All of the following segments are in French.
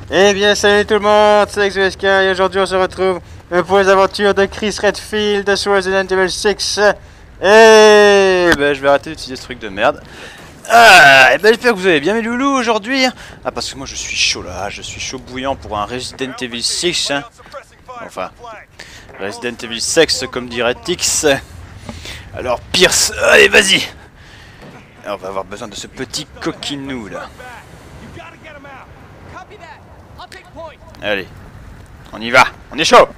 Eh bien, salut tout le monde, c'est XVSK et aujourd'hui on se retrouve pour les aventures de Chris Redfield de Resident Evil 6. Et ben, je vais arrêter d'utiliser ce truc de merde. Ah, et ben, j'espère que vous avez bien mes loulous aujourd'hui. Ah, parce que moi je suis chaud là, je suis chaud bouillant pour un Resident Evil 6. Hein. Enfin, Resident Evil 6 comme dirait Tix. Alors Pierce, allez vas-y. On va avoir besoin de ce petit coquinou là. Allez, on y va, on est chaud.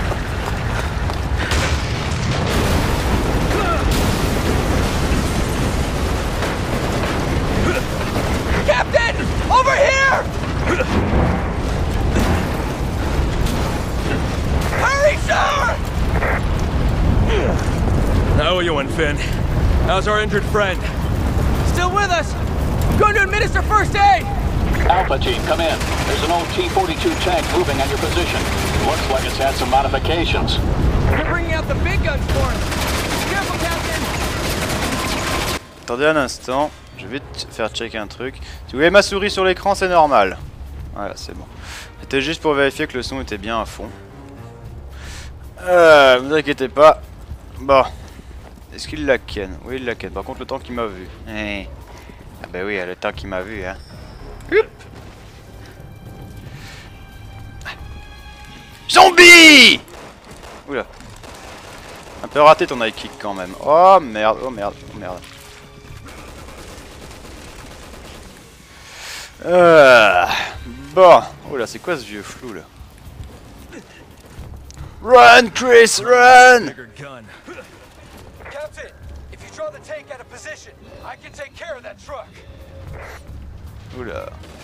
Captain! Over here! Hurry, sir! How are you, Finn? How's our injured friend? Still with us? Going to administer first aid! Alpha team, come in. There's an old T-42 tank moving on your position. Looks like it's had some modifications. We're bringing out the big guns for him. Careful, Captain! Attendez un instant, je vais te faire checker un truc. Si vous voyez ma souris sur l'écran, c'est normal. Voilà, c'est bon. C'était juste pour vérifier que le son était bien à fond. Vous inquiétez pas. Bon. Est-ce qu'il la ken? Oui, il la ken. Par contre, le temps qu'il m'a vu. Ah bah oui, le temps qu'il m'a vu, hein. Hup. Zombie! Oula. Un peu raté ton high kick quand même. Oh merde, oh merde, oh merde. Bon. Oula, c'est quoi ce vieux flou là? Run, Chris, run! Captain, if you draw the tank out of position, I can take care of that truck. Oula.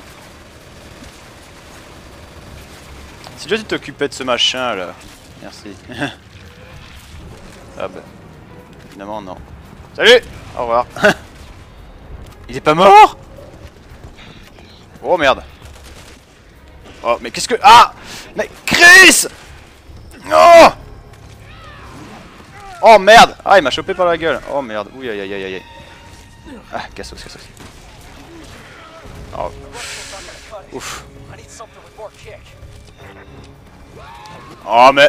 Si toi tu t'occupais de ce machin là. Merci. Ah bah. Évidemment non. Salut! Au revoir. Il est pas mort? Oh merde. Oh mais qu'est-ce que... Ah! Mais Chris! Oh! Oh merde! Ah il m'a chopé par la gueule. Oh merde. Ouh aïe aïe aïe aïe. Ah cassos, cassos. Oh. Ouf. Oh mais...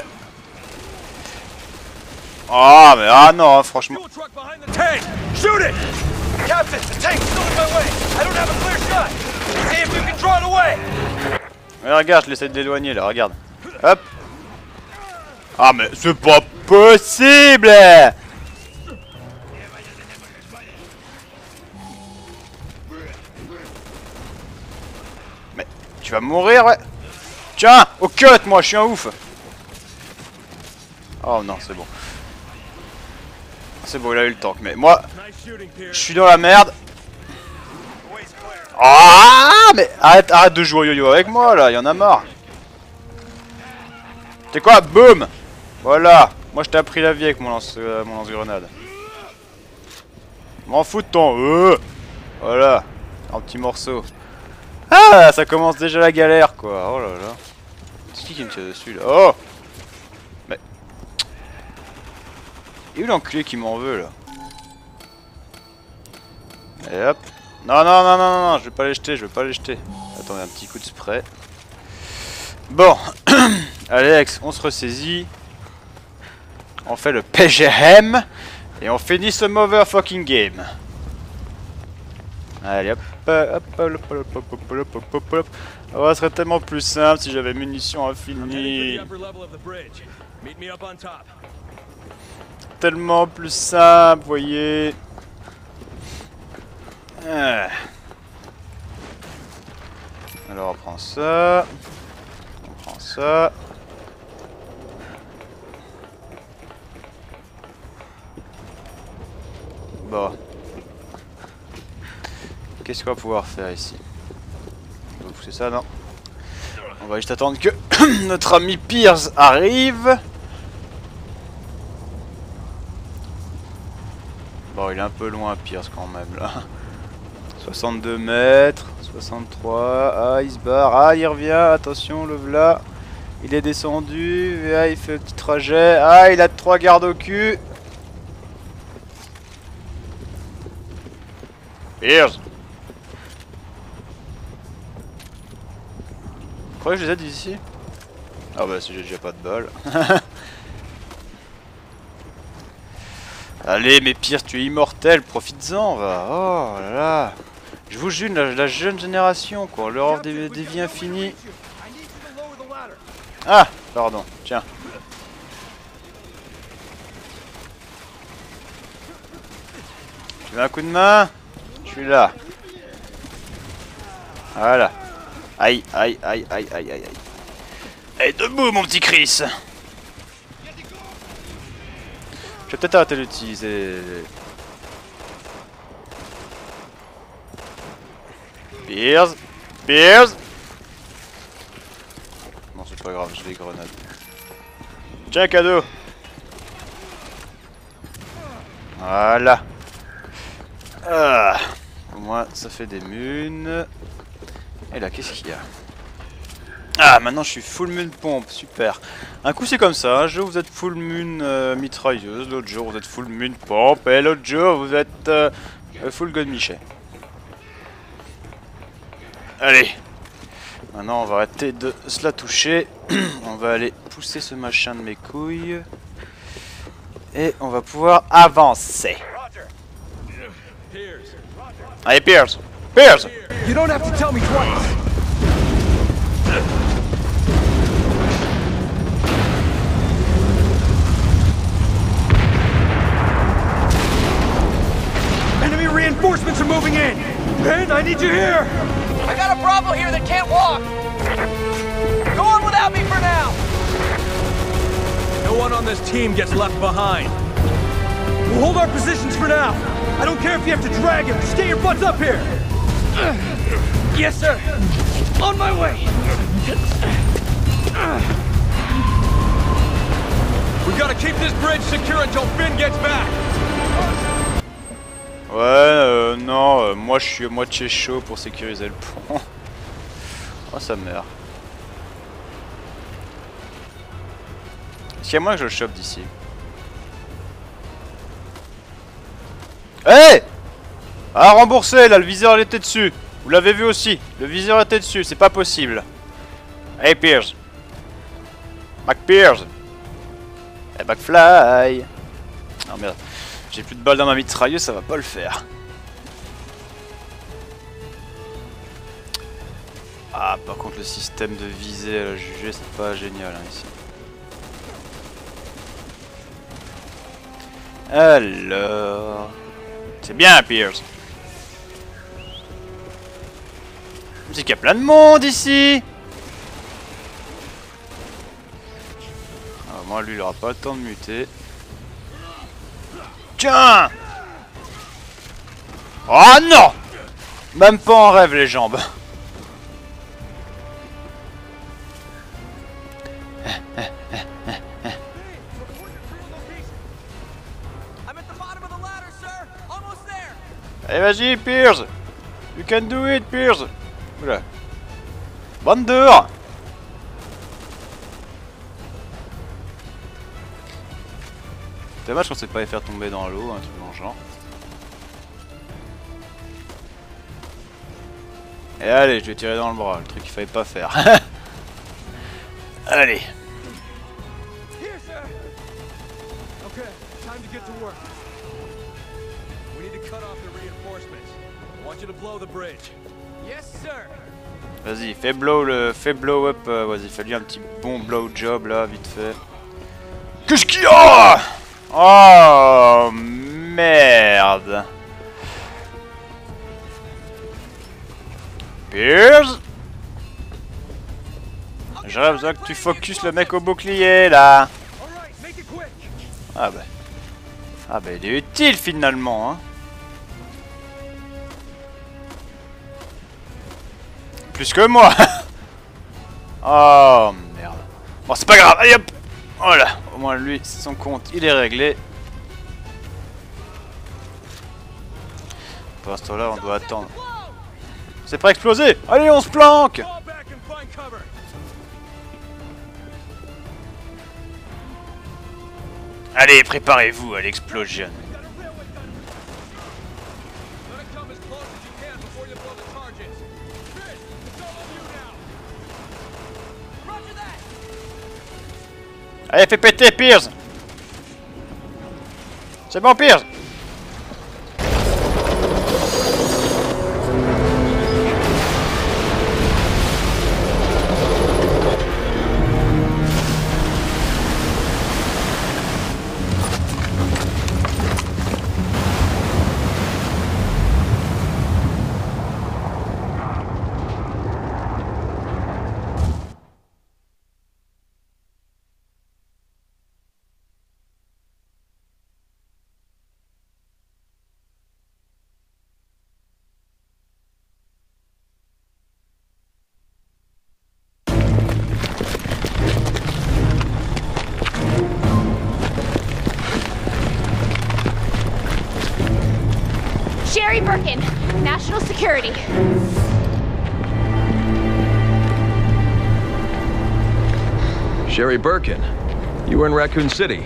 Oh mais ah non franchement. Tank! Shoot it! Captain, the tank's still in my way. I don't have a clear shot. See if you can draw it away. Mais regarde, je l'essaie de l'éloigner là, regarde. Hop. Ah mais c'est pas possible! Mais tu vas mourir, ouais. Tiens, au cut, moi, je suis un ouf. Oh non, c'est bon. C'est bon, il a eu le tank, mais moi, je suis dans la merde. Ah, mais arrête de jouer au yo-yo avec moi, là, il y en a marre. C'est quoi? Boum! Voilà. Moi, je t'ai appris la vie avec mon lance-grenade. M'en fous de ton... Voilà. Un petit morceau. Ah, ça commence déjà la galère, quoi. Oh là là. C'est qui me tire dessus, là? Oh! Mais... Il est où l'enculé qui m'en veut, là? Et hop. Non, non, non, non, non, je vais pas les jeter, je vais pas les jeter. Attendez, un petit coup de spray. Bon. Alex, on se ressaisit. On fait le PGM. Et on finit ce motherfucking game. Allez, hop, hop, hop, hop, hop, hop, hop, hop, hop. Oh, ça serait tellement plus simple si j'avais munitions infinies. Tellement plus simple, vous voyez. Alors on prend ça. On prend ça. Bon. Qu'est-ce qu'on va pouvoir faire ici? On va pousser ça, non? On va juste attendre que notre ami Pierce arrive. Bon, il est un peu loin, Pierce, quand même, là. 62 mètres, 63. Ah, il se barre. Ah, il revient. Attention, le v'là. Il est descendu. Ah, il fait un petit trajet. Ah, il a 3 gardes au cul. Pierce. croyez que je les aide ici? Ah bah si j'ai déjà pas de balles. Allez mais Pierce, tu es immortel, profites-en va. Oh là là. Je vous jure, la jeune génération quoi, leur offre des vies infinies. Ah, pardon, tiens. Tu veux un coup de main? Je suis là. Voilà. Aïe, aïe, aïe, aïe, aïe, aïe, aïe. Allez, debout mon petit Chris. Je vais peut-être arrêter d'utiliser. Pierce. Pierce. Non, c'est pas grave, j'ai des grenades. Tiens, cadeau. Voilà. Ah. Au moins, ça fait des munes. Et là, qu'est-ce qu'il y a? Ah, maintenant je suis full moon pompe, super. Un coup c'est comme ça, un jour vous êtes full moon mitrailleuse, l'autre jour vous êtes full moon pompe, et l'autre jour vous êtes full gun Michel. Allez. Maintenant on va arrêter de se la toucher. On va aller pousser ce machin de mes couilles. Et on va pouvoir avancer. Allez Pierce. Pierce. You don't have to tell me twice. Enemy reinforcements are moving in. Ben, I need you here. I got a Bravo here that can't walk. Go on without me for now. No one on this team gets left behind. We'll hold our positions for now. I don't care if you have to drag him. Just get your butts up here. Yes, sir. On my way. We gotta keep this bridge secure until Finn gets back. Ouais, non, moi je suis à moitié chaud pour sécuriser le pont. Oh, ça meurt. Est-ce qu'il y a moyen que je le chope d'ici? Hey! Ah, remboursé là, le viseur il était dessus. Vous l'avez vu aussi, le viseur était dessus, c'est pas possible. Hey Pierce. McPierce. Hey McFly. Oh merde. J'ai plus de balles dans ma mitrailleuse, ça va pas le faire. Ah, par contre le système de visée à la jugée, c'est pas génial hein, ici. Alors... C'est bien Pierce. C'est qu'il y a plein de monde ici. Ah, moi lui il aura pas le temps de muter. Tiens! Oh non! Même pas en rêve les jambes. Allez vas-y Pierce! You can do it Pierce! Oula. Bande dehors! Dommage qu'on sait pas les faire tomber dans l'eau, un truc dans le genre. Et allez, je vais tirer dans le bras, le truc qu'il fallait pas faire. Allez. Vas-y, fais blow up, vas-y, fais-lui un petit bon blow job là, vite fait. Qu'est-ce qu'il y a? Oh merde. Pierce. J'aurais besoin que tu focus le mec au bouclier là. Ah bah. Ah bah il est utile finalement hein. Plus que moi. Oh merde. Bon c'est pas grave, allez hop. Voilà, au moins lui, son compte, il est réglé. Pour l'instant là, on doit attendre. C'est pas explosé. Allez, on se planque. Allez, préparez-vous à l'explosion. Allez, fais péter, Pierce! C'est bon, Pierce! Sherry Birkin, National Security. Sherry Birkin, you were in Raccoon City.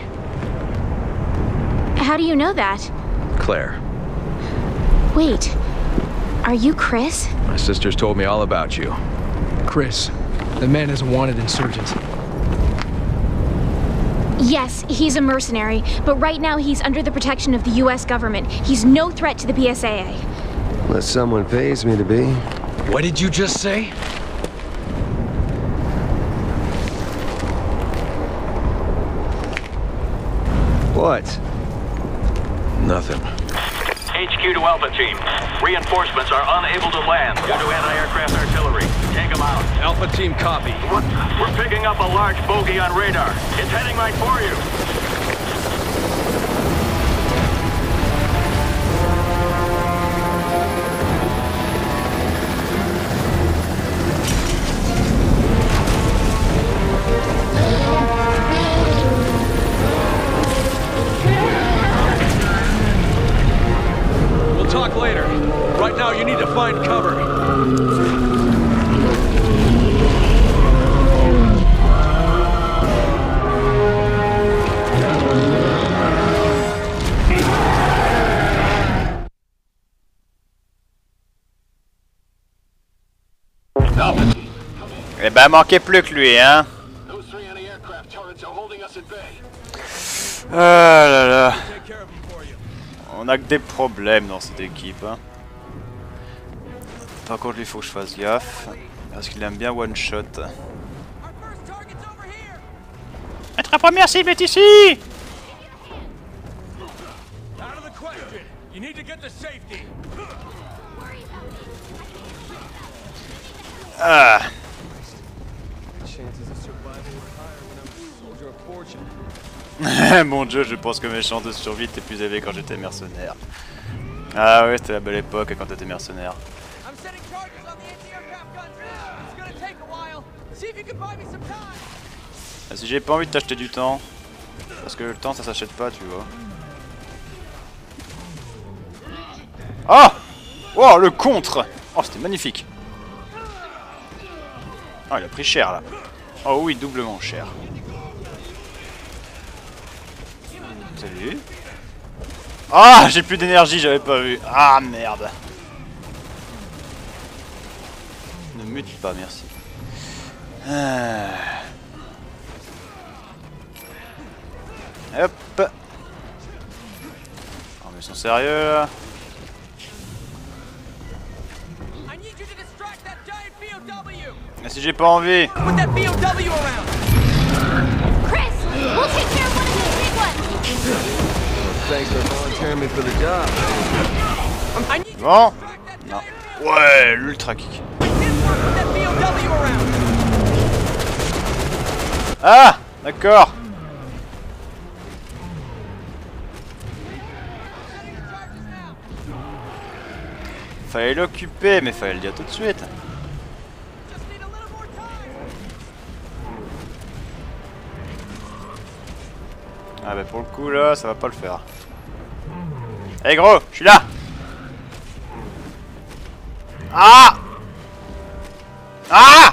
How do you know that? Claire, Wait, are you Chris? my sisters told me all about you. Chris, the man is a wanted insurgent. Yes, he's a mercenary, but right now he's under the protection of the US government. He's no threat to the PSAA. Unless someone pays me to be. What did you just say? What? Nothing. HQ to Alpha Team. Reinforcements are unable to land due to anti-aircraft artillery. Take them out. Alpha Team, copy. We're picking up a large bogey on radar. It's heading right for you. We'll talk later. Right now, you need to find cover. Eh ben, manquait plus que lui, hein. Ah là là. On a que des problèmes dans cette équipe, hein. Par contre, il faut que je fasse gaffe. Parce qu'il aime bien one shot. Notre première cible est ici! Ah. Mon dieu, je pense que mes chances de survie étaient plus élevées quand j'étais mercenaire. Ah ouais, c'était la belle époque quand t'étais mercenaire. Ah, si j'ai pas envie de t'acheter du temps, parce que le temps ça s'achète pas, tu vois. Oh! Oh, le contre! Oh, c'était magnifique! Oh, il a pris cher là. Oh oui, doublement cher. Salut. Ah, j'ai plus d'énergie, j'avais pas vu. Ah merde. Ne mute pas, merci. Hop. Oh, mais ils sont sérieux là. Mais si j'ai pas envie. Put that BOW around. Chris, we'll take care of one of these big ones. Thanks for volunteering me for the job. Bon. Non. Ouais, l'ultra kick. Ah, d'accord. Fallait l'occuper, mais fallait le dire tout de suite. Ah bah pour le coup là, ça va pas le faire. Hey gros, je suis là. Ah. Ah.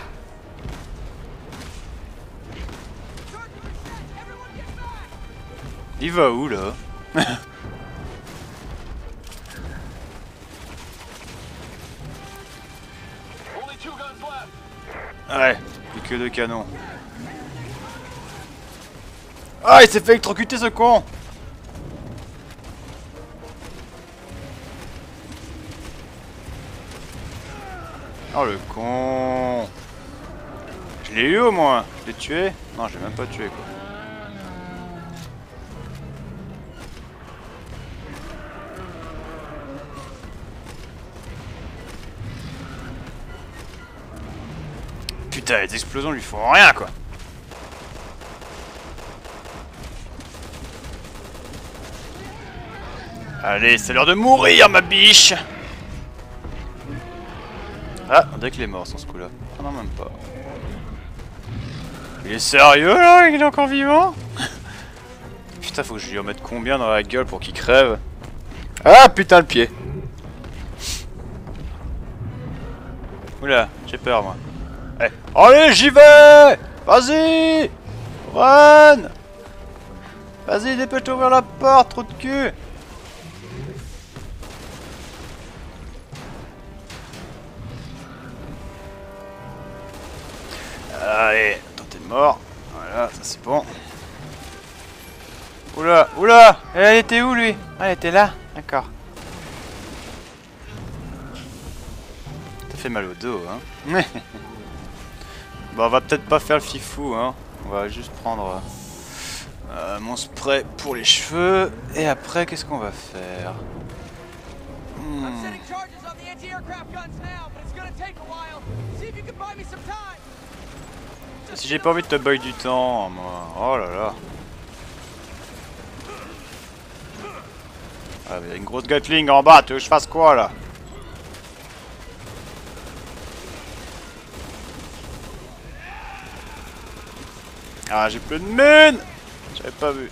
Il va où là? Ouais, plus que deux canons. Ah, il s'est fait électrocuter ce con. Oh le con. Je l'ai eu au moins. Je l'ai tué? Non, je l'ai même pas tué quoi. Putain, les explosions lui font rien quoi. Allez, c'est l'heure de mourir ma biche. Ah, on dirait qu'il est mort sans ce coup là. Ah non, même pas. Il est sérieux là? Il est encore vivant? Putain, faut que je lui en mette combien dans la gueule pour qu'il crève? Ah putain, le pied. Oula, j'ai peur moi. Allez, allez, j'y vais! Vas-y! Run! Vas-y, dépêche-toi d'ouvrir la porte, trou de cul! Allez, attends, t'es mort. Voilà, ça c'est bon. Oula, oula! Elle était où lui? Ah, elle était là? D'accord. Ça fait mal au dos, hein? Bon, on va peut-être pas faire le fifou, hein. On va juste prendre mon spray pour les cheveux. Et après, qu'est-ce qu'on va faire? Si j'ai pas envie de te buy du temps, moi. Oh là là. Ah, mais y a une grosse Gatling en bas, tu veux que je fasse quoi là? Ah, j'ai plus de mine! J'avais pas vu.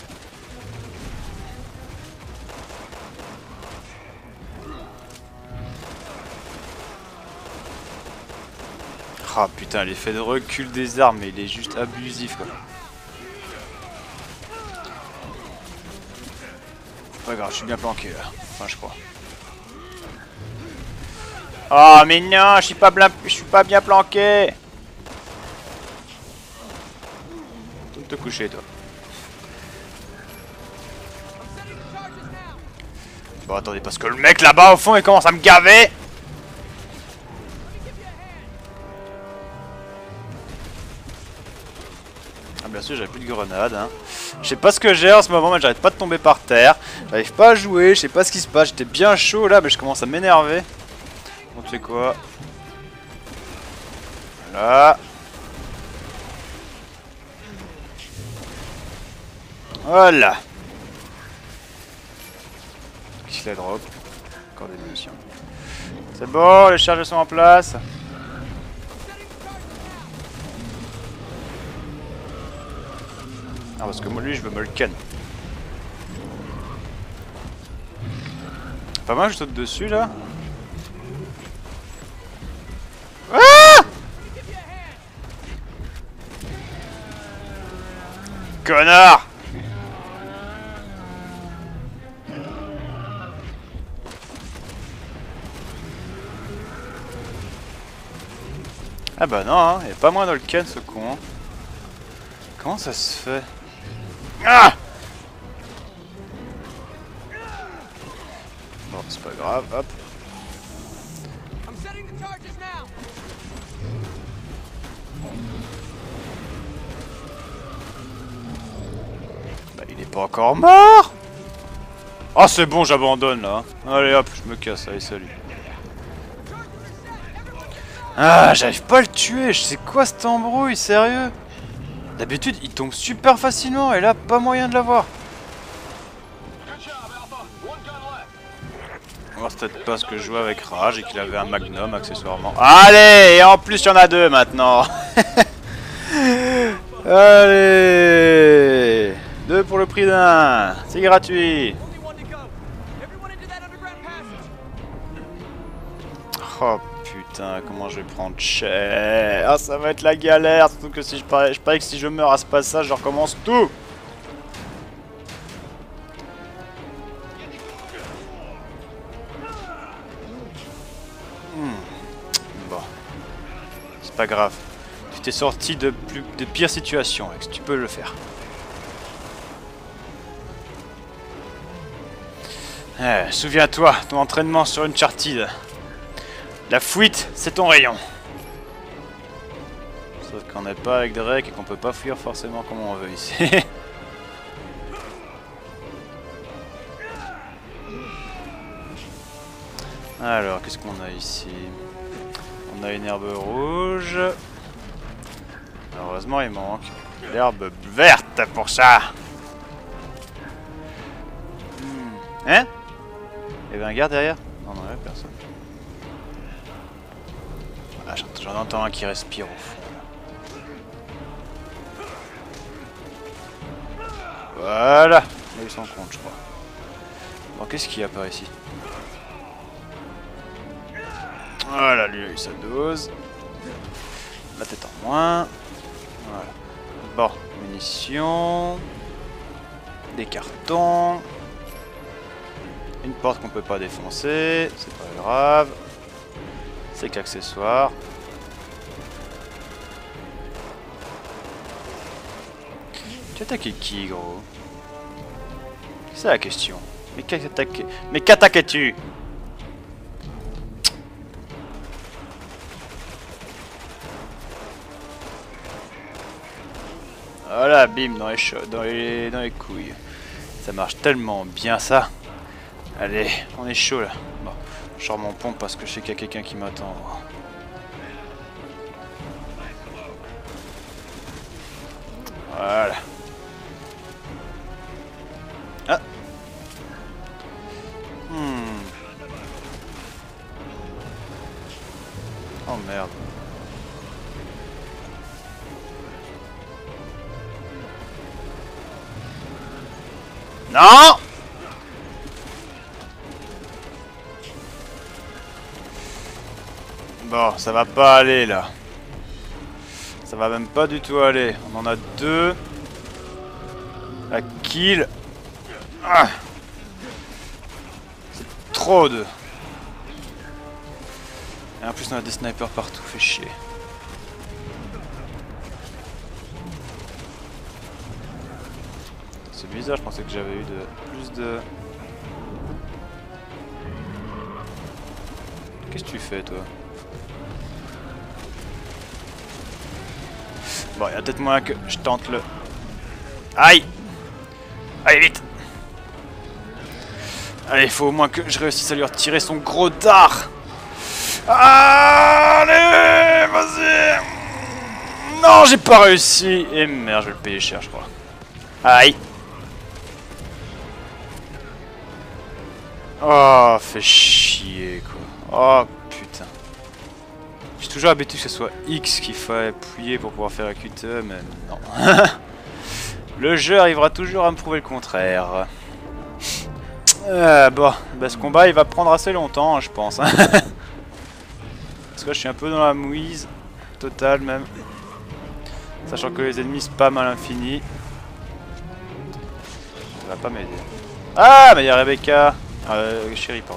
Ah putain, l'effet de recul des armes, il est juste abusif quoi. Pas grave, je suis bien planqué là. Enfin, je crois. Oh mais non, je suis pas bien planqué. Te coucher toi. Bon attendez, parce que le mec là-bas au fond il commence à me gaver. Ah bien sûr j'avais plus de grenades hein. Je sais pas ce que j'ai en ce moment mais j'arrête pas de tomber par terre. J'arrive pas à jouer, je sais pas ce qui se passe. J'étais bien chaud là mais je commence à m'énerver. On fait quoi? Voilà. Voilà. Qui la drop. Encore des munitions. C'est bon, les charges sont en place. Ah parce que moi lui je veux me le ken. Pas mal je saute dessus là. Ah! Connard! Ah bah non, hein, il est pas moins dans le ken ce con. Hein. Comment ça se fait? Ah! Bon, c'est pas grave, hop. Bah il est pas encore mort! Ah c'est bon, j'abandonne là. Allez hop, je me casse, allez salut. Ah, j'arrive pas à le tuer, c'est quoi cette embrouille, sérieux? D'habitude, il tombe super facilement, et là, pas moyen de l'avoir. Moi, c'est peut-être parce que je jouais avec Rage et qu'il avait un Magnum, accessoirement. Allez, et en plus, il y en a deux, maintenant. Allez, deux pour le prix d'un, c'est gratuit. Oh putain, comment je vais prendre cher. Ah, ça va être la galère, surtout que si je parie que si je meurs à ce passage, je recommence tout. Bon, c'est pas grave. Tu t'es sorti de pires situations, Rex, tu peux le faire. Souviens-toi, ton entraînement sur Uncharted. La fuite, c'est ton rayon. Sauf qu'on n'est pas avec Drake et qu'on peut pas fuir forcément comme on veut ici. Alors, qu'est-ce qu'on a ici? On a une herbe rouge. Heureusement, il manque l'herbe verte pour ça. Hein? Il y avait un gars derrière? Non, non, il y avait personne. Ah, j'en entends un qui respire au fond. Voilà. Là, ils s'en compte, je crois. Bon, qu'est-ce qu'il y a par ici? Voilà, lui a eu sa dose. La tête en moins. Voilà. Bon, munitions. Des cartons. Une porte qu'on peut pas défoncer. C'est pas grave. C'est que l'accessoire. Tu as attaqué qui, gros? C'est la question. Mais qu'attaquais-tu? Voilà, bim, dans les couilles. Ça marche tellement bien, ça. Allez, on est chaud, là. Bon, je sors mon pompe parce que je sais qu'il y a quelqu'un qui m'attend. Voilà. Ah. Oh merde. Non! Bon, ça va pas aller là. Ça va même pas du tout aller. On en a deux. La kill. Ah. C'est trop de. Et en plus on a des snipers partout, fait chier. C'est bizarre, je pensais que j'avais eu plus de... Qu'est-ce que tu fais toi? Bon, il y a peut-être moyen que je tente le... Aïe! Allez, vite! Allez, il faut au moins que je réussisse à lui retirer son gros dard! Allez, vas-y! Non, j'ai pas réussi! Et merde, je vais le payer cher, je crois. Aïe! Oh, fait chier, quoi. Oh, putain. J'ai toujours l'habitude que ce soit X qu'il fallait appuyer pour pouvoir faire un QTE, mais non. Le jeu arrivera toujours à me prouver le contraire. Bon, bah, ce combat il va prendre assez longtemps, je pense. Parce que là, je suis un peu dans la mouise totale même. Sachant que les ennemis spam à l'infini. Ça va pas m'aider. Ah, mais il y a Rebecca. Chérie, pardon.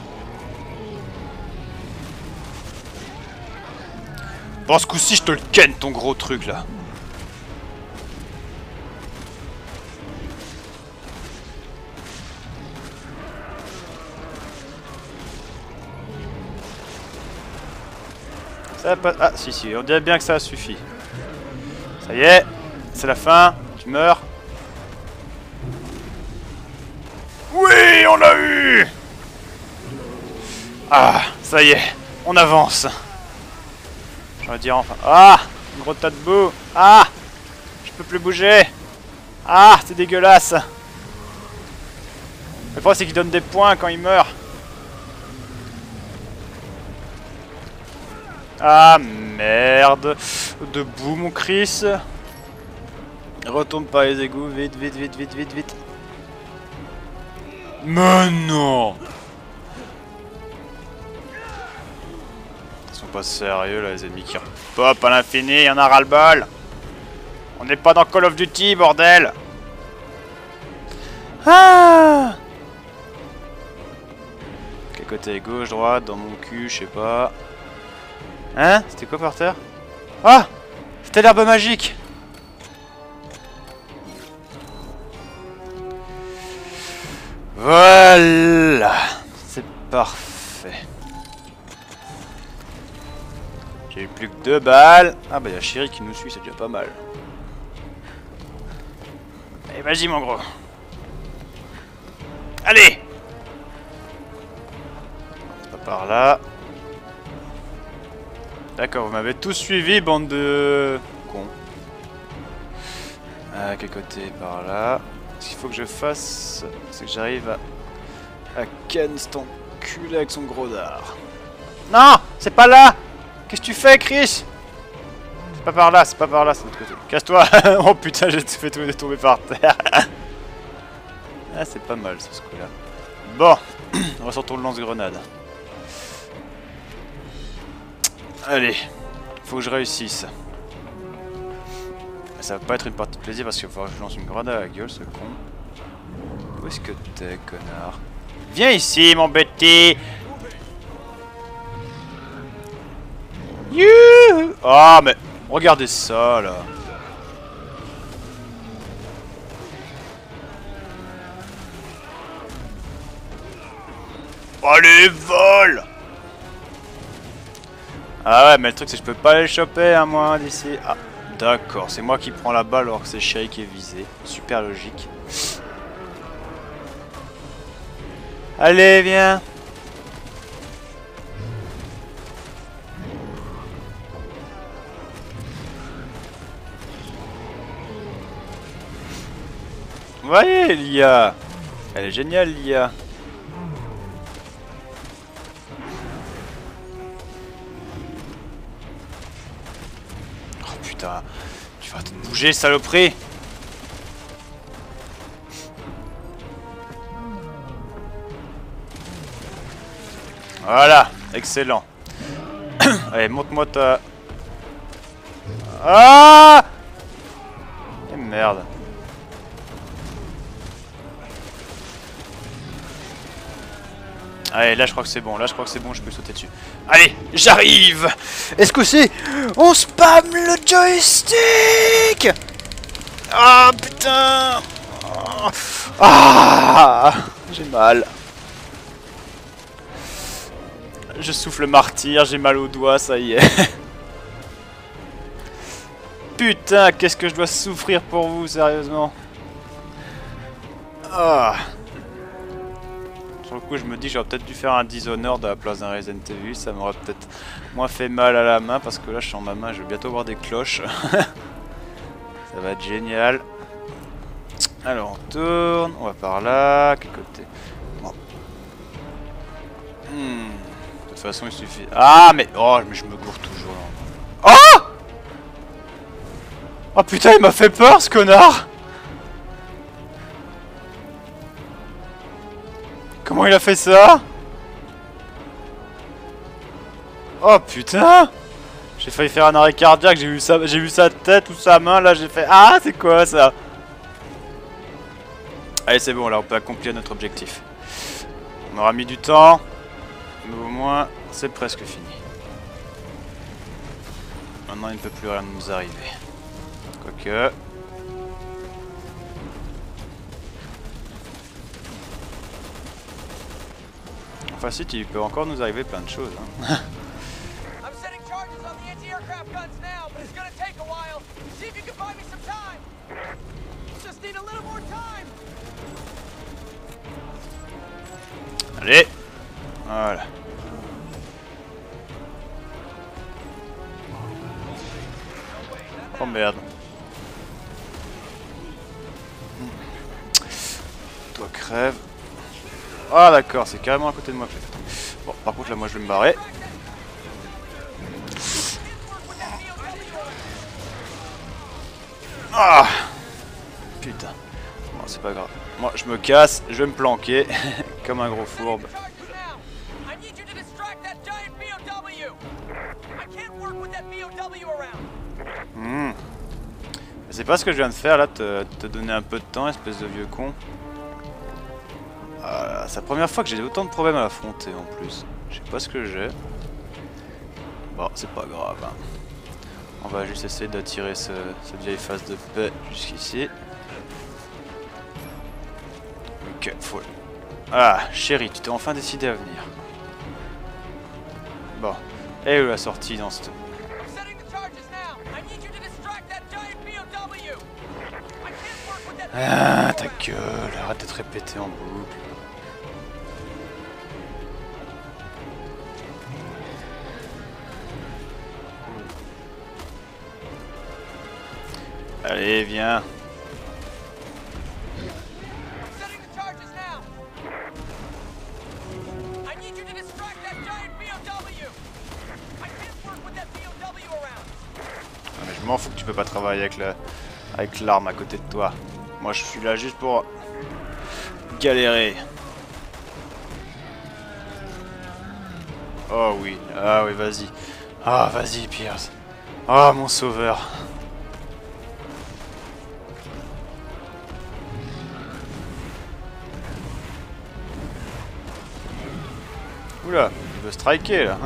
Bon, ce coup-ci, je te le ken, ton gros truc là. Ça va pas... Ah, si, on dirait bien que ça a suffi. Ça y est, c'est la fin, tu meurs. Oui, on l'a eu! Ah, ça y est, on avance. J'aurais dire enfin... Ah! Un gros tas de boue! Ah! Je peux plus bouger! Ah! C'est dégueulasse! Le problème c'est qu'il donne des points quand il meurt. Ah merde! Debout mon Chris! Retourne par les égouts, vite, vite, vite, vite, vite, vite! Mais non! Ils sont pas sérieux là, les ennemis qui repopent à l'infini, y'en a ras-le-bol! On n'est pas dans Call of Duty, bordel! Ah! Quel côté gauche, droite, dans mon cul, je sais pas. Hein? C'était quoi par terre? Ah! C'était l'herbe magique! Voilà. C'est parfait. J'ai eu plus que 2 balles. Ah bah y'a Chéri qui nous suit, c'est déjà pas mal. Allez, vas-y mon gros. Allez. C'est pas par là. D'accord, vous m'avez tous suivi, bande de cons. À quel côté? Par là. Ce qu'il faut que je fasse, c'est que j'arrive à ken cet enculé avec son gros dard. Non, c'est pas là. Qu'est-ce que tu fais, Chris? C'est pas par là, c'est pas par là, c'est de l'autre côté. Casse-toi. Oh putain, j'ai fait tout tomber par terre. Ah, c'est pas mal ce coup-là. Bon, on va sortir le lance-grenade. Allez, faut que je réussisse. Ça va pas être une partie de plaisir parce qu'il va falloir que je lance une grenade à la gueule, ce con. Où est-ce que t'es, connard? Viens ici, mon petit. Youhou! Ah, mais regardez ça, là. Allez, vole! Ah ouais, mais le truc c'est que je peux pas les choper, hein, moi, d'ici. Ah, d'accord, c'est moi qui prends la balle alors que c'est Chéri qui est visé. Super logique. Allez, viens! Vous voyez, l'IA! Elle est géniale, l'IA! Oh putain! Tu vas te bouger, saloperie! Voilà! Excellent! Allez, monte-moi ta... Ah! Et merde! Allez, là je crois que c'est bon, je peux sauter dessus. Allez, j'arrive! Est-ce que c'est... On spam le joystick! Ah putain! Ah! J'ai mal. Je souffle martyr, j'ai mal aux doigts, ça y est. Putain, qu'est-ce que je dois souffrir pour vous, sérieusement? Ah! Sur le coup, je me dis que j'aurais peut-être dû faire un Dishonored à la place d'un Resident Evil. Ça m'aurait peut-être moins fait mal à la main parce que là, je sens ma main, je vais bientôt voir des cloches. Ça va être génial. Alors, on tourne. On va par là. Quel côté? Bon. De toute façon, il suffit... Ah, mais... Oh, mais je me gourre toujours. Oh! Oh putain, il m'a fait peur, ce connard! Comment il a fait ça? Oh putain! J'ai failli faire un arrêt cardiaque, j'ai vu sa tête ou sa main, là j'ai fait... Ah, c'est quoi ça? Allez, c'est bon, là on peut accomplir notre objectif. On aura mis du temps, mais au moins c'est presque fini. Maintenant il ne peut plus rien nous arriver. Quoique... Enfin si, il peut encore nous arriver plein de choses. Hein. Allez, voilà. Oh merde. Toi crève. Ah d'accord, c'est carrément à côté de moi que j'ai fait. Bon, par contre là moi je vais me barrer. Ah putain. Bon, c'est pas grave. Moi je me casse, je vais me planquer comme un gros fourbe. C'est pas ce que je viens de faire là, te donner un peu de temps, espèce de vieux con. C'est la première fois que j'ai autant de problèmes à affronter en plus. Je sais pas ce que j'ai. Bon, c'est pas grave. Hein. On va juste essayer d'attirer cette vieille phase de paix jusqu'ici. Ok, faut Ah, chérie, tu t'es enfin décidé à venir. Bon. Et où la sortie dans cette... Setting the charges now. I need you to distract that giant BOW. I can't work with that. Ah, ta gueule, arrête de te répéter en boucle. Allez, viens. Setting the charges now. I need you to distract that giant BOW. I can't work with that BOW around. Non, mais je m'en fous que tu peux pas travailler avec l'arme à côté de toi. Moi, je suis là juste pour galérer. Oh oui, ah oui, vas-y. Ah, vas-y, Pierce. Ah, mon sauveur. Oula, il veut striker là.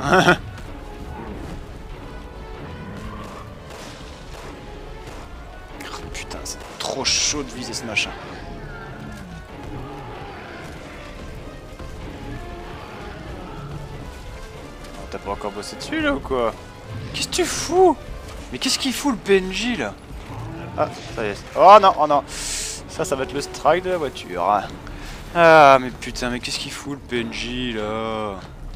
Oh, putain, c'est trop chaud de viser ce machin. Oh, t'as pas encore bossé dessus là ou quoi? Qu'est-ce que tu fous? Mais qu'est-ce qu'il fout le PNJ là? Ah, ça y est. Oh non, oh non. Ça va être le strike de la voiture. Ah, mais putain, mais qu'est-ce qu'il fout le PNJ là?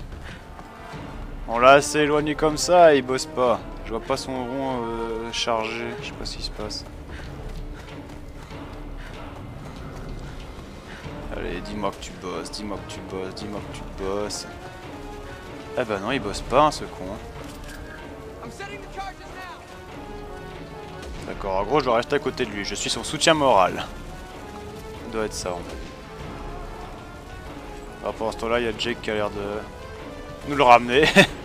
On l'a assez éloigné comme ça et il bosse pas. Je vois pas son rond chargé. Je sais pas ce qui se passe. Allez, dis-moi que tu bosses, dis-moi que tu bosses, dis-moi que tu bosses. Ah bah non, il bosse pas, hein, ce con. I'm setting the charges now. D'accord, en gros, je dois rester à côté de lui. Je suis son soutien moral. Ça doit être ça, en fait. Alors, pour ce temps-là, il y a Jake qui a l'air de nous le ramener.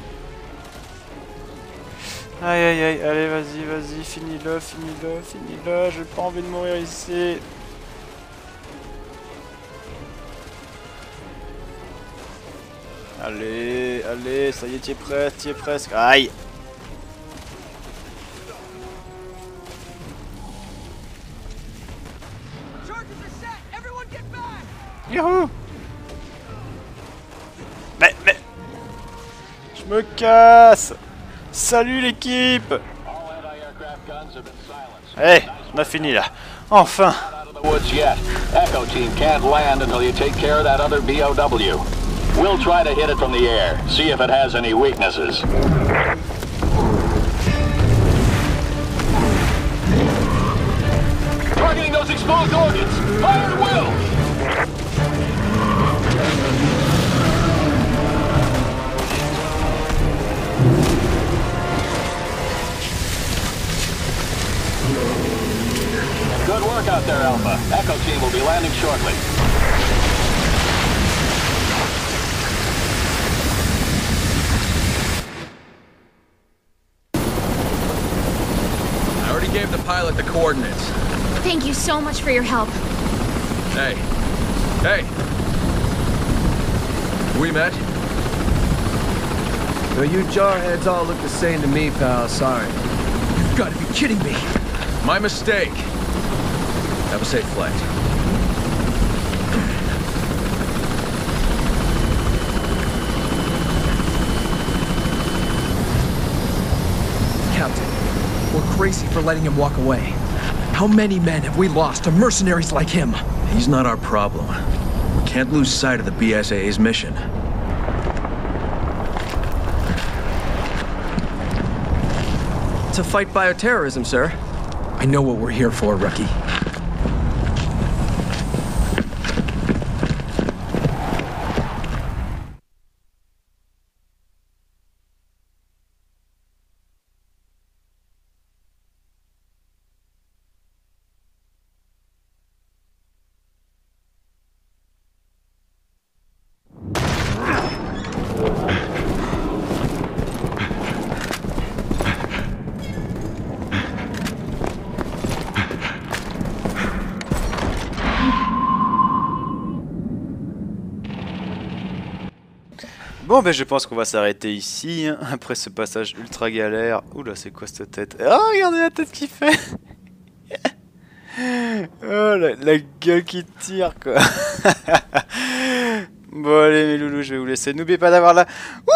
Aïe aïe aïe, allez, vas-y, vas-y, finis-le, finis-le, finis-le. J'ai pas envie de mourir ici. Allez, allez, ça y est, t'y es presque, t'y es presque. Aïe! Charges are set. Everyone get back. Youhou! Mais... Je me casse! Salut l'équipe! Hey, on a fini là. Enfin! The woods yet. Echo team can't land until you take care of that other BOW. We'll try to hit it from the air, see if it has any weaknesses. Targeting those exposed organs! Fire at will! Good work out there, Alpha. Echo team will be landing shortly. I already gave the pilot the coordinates. Thank you so much for your help. Hey. Hey! We met? No, you jarheads all look the same to me, pal. Sorry. You've got to be kidding me. My mistake. Have a safe flight. Captain, we're crazy for letting him walk away. How many men have we lost to mercenaries like him? He's not our problem. We can't lose sight of the BSAA's mission. To fight bioterrorism, sir. I know what we're here for, rookie. Bon ben je pense qu'on va s'arrêter ici, hein, après ce passage ultra galère. Oula, c'est quoi cette tête? Oh, regardez la tête qu'il fait. Oh, la gueule qui tire, quoi. laisser. N'oubliez pas d'avoir la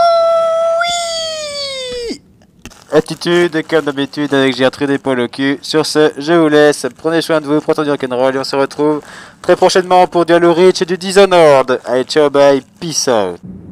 attitude, comme d'habitude, avec Gertrude et Paul au cul. Sur ce, je vous laisse. Prenez soin de vous, prenez du rock'n'roll et on se retrouve très prochainement pour du Halo Reach et du Dishonored. Allez, ciao, bye, peace out.